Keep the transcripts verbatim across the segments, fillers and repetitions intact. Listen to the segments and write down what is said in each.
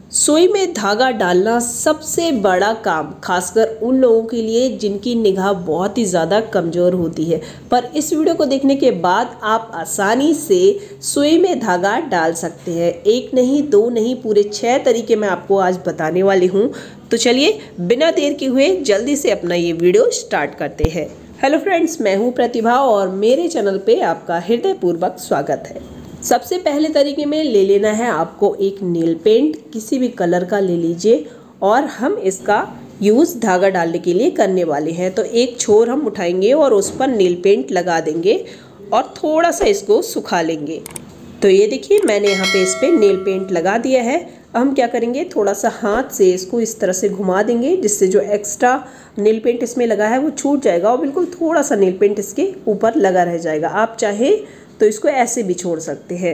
सुई में धागा डालना सबसे बड़ा काम, खासकर उन लोगों के लिए जिनकी निगाह बहुत ही ज़्यादा कमज़ोर होती है। पर इस वीडियो को देखने के बाद आप आसानी से सुई में धागा डाल सकते हैं। एक नहीं, दो नहीं, पूरे छह तरीके मैं आपको आज बताने वाली हूँ। तो चलिए बिना देर के हुए जल्दी से अपना ये वीडियो स्टार्ट करते हैं। हेलो फ्रेंड्स, मैं हूँ प्रतिभा और मेरे चैनल पे आपका हृदयपूर्वक स्वागत है। सबसे पहले तरीके में ले लेना है आपको एक नेल पेंट, किसी भी कलर का ले लीजिए और हम इसका यूज़ धागा डालने के लिए करने वाले हैं। तो एक छोर हम उठाएंगे और उस पर नेल पेंट लगा देंगे और थोड़ा सा इसको सुखा लेंगे। तो ये देखिए मैंने यहाँ पे इस पर नेल पेंट लगा दिया है। अब हम क्या करेंगे, थोड़ा सा हाथ से इसको इस तरह से घुमा देंगे जिससे जो एक्स्ट्रा नेल पेंट इसमें लगा है वो छूट जाएगा और बिल्कुल थोड़ा सा नेल पेंट इसके ऊपर लगा रह जाएगा। आप चाहे तो इसको ऐसे भी छोड़ सकते हैं।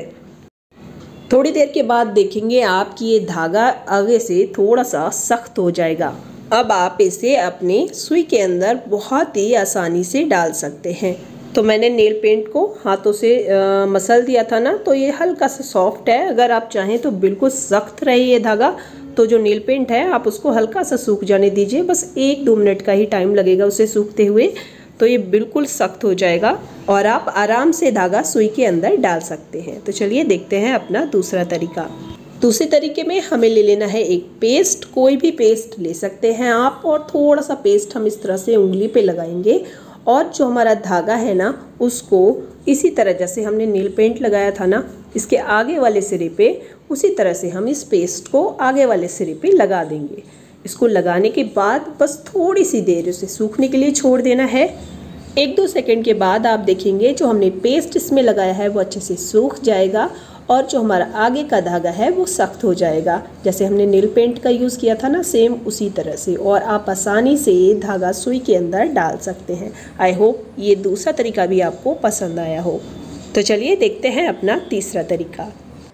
थोड़ी देर के बाद देखेंगे आपकी ये धागा आगे से थोड़ा सा सख्त हो जाएगा। अब आप इसे अपने सुई के अंदर बहुत ही आसानी से डाल सकते हैं। तो मैंने नेल पेंट को हाथों से आ, मसल दिया था ना, तो ये हल्का सा सॉफ्ट है। अगर आप चाहें तो बिल्कुल सख्त रहे ये धागा, तो जो नेल पेंट है आप उसको हल्का सा सूख जाने दीजिए। बस एक दो मिनट का ही टाइम लगेगा उसे सूखते हुए, तो ये बिल्कुल सख्त हो जाएगा और आप आराम से धागा सुई के अंदर डाल सकते हैं। तो चलिए देखते हैं अपना दूसरा तरीका। दूसरे तरीके में हमें ले लेना है एक पेस्ट, कोई भी पेस्ट ले सकते हैं आप, और थोड़ा सा पेस्ट हम इस तरह से उंगली पे लगाएंगे और जो हमारा धागा है ना उसको इसी तरह जैसे हमने नील पेंट लगाया था ना, इसके आगे वाले सिरे पे उसी तरह से हम इस पेस्ट को आगे वाले सिरे पे लगा देंगे। इसको लगाने के बाद बस थोड़ी सी देर उसे सूखने के लिए छोड़ देना है। एक दो सेकंड के बाद आप देखेंगे जो हमने पेस्ट इसमें लगाया है वो अच्छे से सूख जाएगा और जो हमारा आगे का धागा है वो सख्त हो जाएगा। जैसे हमने नील पेंट का यूज़ किया था ना, सेम उसी तरह से, और आप आसानी से धागा सुई के अंदर डाल सकते हैं। आई होप ये दूसरा तरीका भी आपको पसंद आया हो। तो चलिए देखते हैं अपना तीसरा तरीका।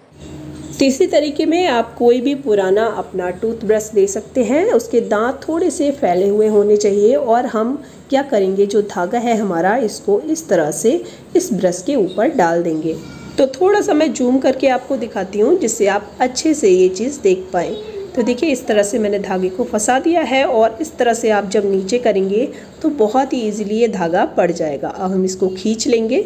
तीसरी तरीके में आप कोई भी पुराना अपना टूथब्रश दे सकते हैं। उसके दांत थोड़े से फैले हुए होने चाहिए और हम क्या करेंगे, जो धागा है हमारा इसको इस तरह से इस ब्रश के ऊपर डाल देंगे। तो थोड़ा सा मैं जूम करके आपको दिखाती हूँ जिससे आप अच्छे से ये चीज़ देख पाएँ। तो देखिए इस तरह से मैंने धागे को फंसा दिया है और इस तरह से आप जब नीचे करेंगे तो बहुत ही ईजिली ये धागा पड़ जाएगा। अब हम इसको खींच लेंगे।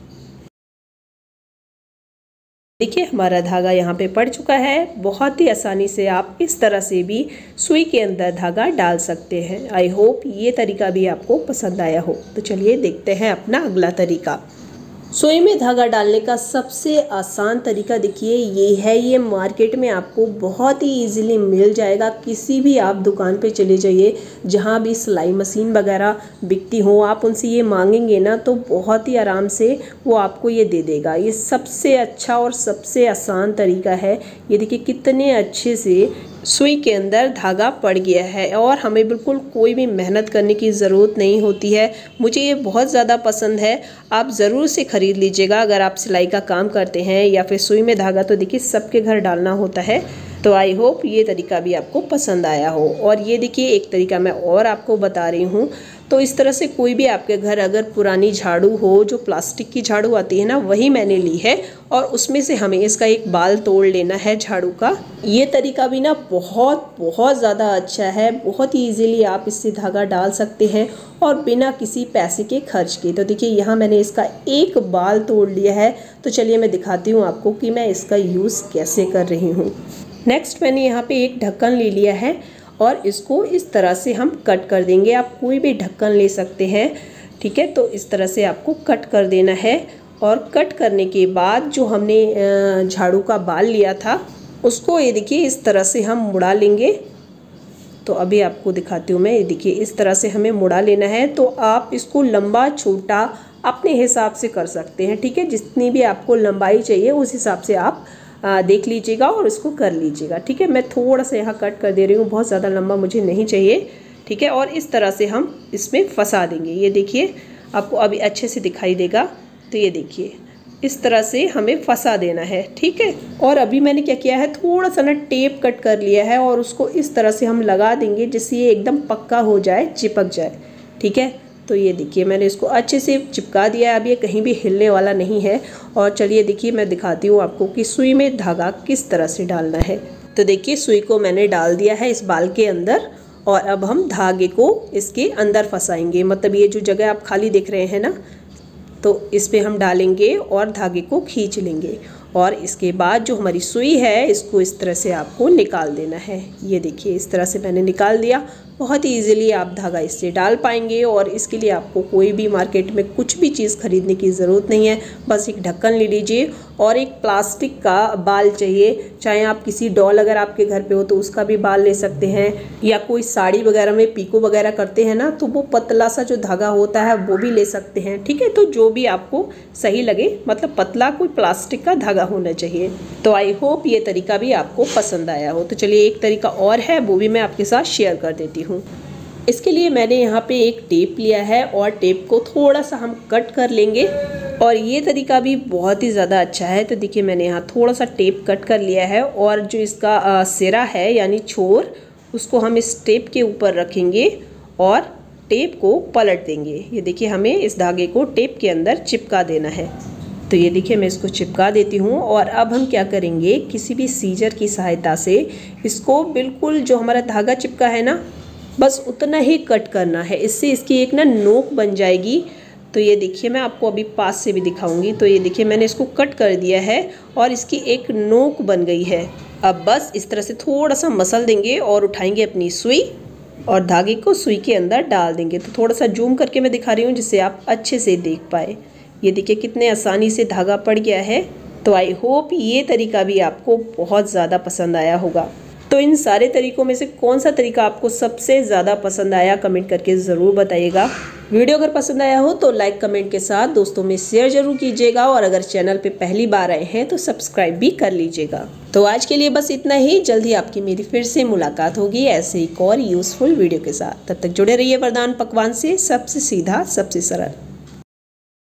देखिए हमारा धागा यहाँ पे पड़ चुका है। बहुत ही आसानी से आप इस तरह से भी सुई के अंदर धागा डाल सकते हैं। आई होप ये तरीका भी आपको पसंद आया हो। तो चलिए देखते हैं अपना अगला तरीका। सुई में धागा डालने का सबसे आसान तरीका देखिए ये है। ये मार्केट में आपको बहुत ही इजीली मिल जाएगा। किसी भी आप दुकान पे चले जाइए जहाँ भी सिलाई मशीन वगैरह बिकती हो, आप उनसे ये मांगेंगे ना तो बहुत ही आराम से वो आपको ये दे देगा। ये सबसे अच्छा और सबसे आसान तरीका है। ये देखिए कितने अच्छे से सुई के अंदर धागा पड़ गया है और हमें बिल्कुल कोई भी मेहनत करने की ज़रूरत नहीं होती है। मुझे ये बहुत ज़्यादा पसंद है। आप ज़रूर से ख़रीद लीजिएगा अगर आप सिलाई का काम करते हैं या फिर सुई में धागा तो देखिए सबके घर डालना होता है। तो आई होप ये तरीका भी आपको पसंद आया हो। और ये देखिए एक तरीका मैं और आपको बता रही हूँ। तो इस तरह से कोई भी आपके घर अगर पुरानी झाड़ू हो, जो प्लास्टिक की झाड़ू आती है ना, वही मैंने ली है और उसमें से हमें इसका एक बाल तोड़ लेना है झाड़ू का। ये तरीका भी ना बहुत बहुत ज़्यादा अच्छा है। बहुत ही ईजिली आप इससे धागा डाल सकते हैं और बिना किसी पैसे के खर्च के। तो देखिए यहाँ मैंने इसका एक बाल तोड़ लिया है। तो चलिए मैं दिखाती हूँ आपको कि मैं इसका यूज़ कैसे कर रही हूँ। नेक्स्ट मैंने यहाँ पे एक ढक्कन ले लिया है और इसको इस तरह से हम कट कर देंगे। आप कोई भी ढक्कन ले सकते हैं, ठीक है। तो इस तरह से आपको कट कर देना है और कट करने के बाद जो हमने झाड़ू का बाल लिया था उसको ये देखिए इस तरह से हम मुड़ा लेंगे। तो अभी आपको दिखाती हूँ मैं। ये देखिए इस तरह से हमें मुड़ा लेना है। तो आप इसको लंबा छोटा अपने हिसाब से कर सकते हैं, ठीक है। जितनी भी आपको लंबाई चाहिए उस हिसाब से आप आ, देख लीजिएगा और इसको कर लीजिएगा, ठीक है। मैं थोड़ा सा यहाँ कट कर दे रही हूँ, बहुत ज़्यादा लंबा मुझे नहीं चाहिए, ठीक है। और इस तरह से हम इसमें फंसा देंगे। ये देखिए आपको अभी अच्छे से दिखाई देगा। तो ये देखिए इस तरह से हमें फंसा देना है, ठीक है। और अभी मैंने क्या किया है, थोड़ा सा ना टेप कट कर लिया है और उसको इस तरह से हम लगा देंगे जिससे ये एकदम पक्का हो जाए, चिपक जाए, ठीक है। तो ये देखिए मैंने इसको अच्छे से चिपका दिया है। अब ये कहीं भी हिलने वाला नहीं है। और चलिए देखिए मैं दिखाती हूँ आपको कि सुई में धागा किस तरह से डालना है। तो देखिए सुई को मैंने डाल दिया है इस बाल के अंदर और अब हम धागे को इसके अंदर फंसाएंगे। मतलब ये जो जगह आप खाली देख रहे हैं ना, तो इस पे हम डालेंगे और धागे को खींच लेंगे और इसके बाद जो हमारी सुई है इसको इस तरह से आपको निकाल देना है। ये देखिए इस तरह से मैंने निकाल दिया। बहुत ही ईजिली आप धागा इससे डाल पाएंगे और इसके लिए आपको कोई भी मार्केट में कुछ भी चीज़ खरीदने की ज़रूरत नहीं है। बस एक ढक्कन ले लीजिए और एक प्लास्टिक का बाल चाहिए, चाहे आप किसी डॉल अगर आपके घर पे हो तो उसका भी बाल ले सकते हैं, या कोई साड़ी वगैरह में पीको वगैरह करते हैं ना, तो वो पतला सा जो धागा होता है वो भी ले सकते हैं। ठीक है, तो जो भी आपको सही लगे, मतलब पतला कोई प्लास्टिक का धागा होना चाहिए। तो आई होप ये तरीका भी आपको पसंद आया हो। तो चलिए एक तरीका और है, वो भी मैं आपके साथ शेयर कर देती हूँ। इसके लिए मैंने यहाँ पे एक टेप लिया है और टेप को थोड़ा सा हम कट कर लेंगे और ये तरीका भी बहुत ही ज़्यादा अच्छा है। तो देखिए मैंने यहाँ थोड़ा सा टेप कट कर लिया है और जो इसका आ, सिरा है यानी छोर, उसको हम इस टेप के ऊपर रखेंगे और टेप को पलट देंगे। ये देखिए हमें इस धागे को टेप के अंदर चिपका देना है। तो ये देखिए मैं इसको चिपका देती हूँ और अब हम क्या करेंगे, किसी भी सीजर की सहायता से इसको बिल्कुल जो हमारा धागा चिपका है ना, बस उतना ही कट करना है। इससे इसकी एक ना नोक बन जाएगी। तो ये देखिए मैं आपको अभी पास से भी दिखाऊंगी। तो ये देखिए मैंने इसको कट कर दिया है और इसकी एक नोक बन गई है। अब बस इस तरह से थोड़ा सा मसल देंगे और उठाएंगे अपनी सुई और धागे को सुई के अंदर डाल देंगे। तो थोड़ा सा जूम करके मैं दिखा रही हूँ जिससे आप अच्छे से देख पाए। ये देखिए कितने आसानी से धागा पड़ गया है। तो आई होप ये तरीका भी आपको बहुत ज़्यादा पसंद आया होगा। तो इन सारे तरीकों में से कौन सा तरीका आपको सबसे ज़्यादा पसंद आया, कमेंट करके ज़रूर बताइएगा। वीडियो अगर पसंद आया हो तो लाइक कमेंट के साथ दोस्तों में शेयर जरूर कीजिएगा और अगर चैनल पे पहली बार आए हैं तो सब्सक्राइब भी कर लीजिएगा। तो आज के लिए बस इतना ही। जल्दी आपकी मेरी फिर से मुलाकात होगी ऐसे एक और यूज़फुल वीडियो के साथ। तब तक जुड़े रहिए वरदान पकवान से, सबसे सीधा सबसे सरल।